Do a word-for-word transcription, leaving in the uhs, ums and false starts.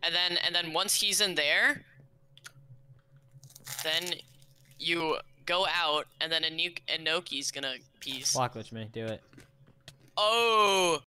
and then and then once he's in there, then you go out, and then Inoki's gonna piece. Block glitch me. Do it. Oh.